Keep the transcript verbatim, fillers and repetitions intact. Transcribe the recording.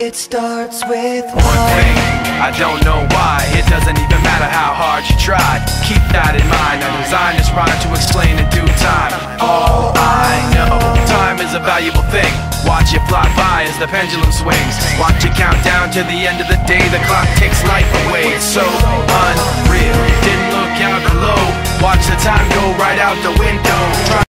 It starts with one thing, I don't know why. It doesn't even matter how hard you try. Keep that in mind. I designed this rhyme to explain in due time. All I know, time is a valuable thing. Watch it fly by as the pendulum swings. Watch it count down to the end of the day. The clock takes life away. It's so unreal. Didn't look out below. Watch the time go right out the window. Try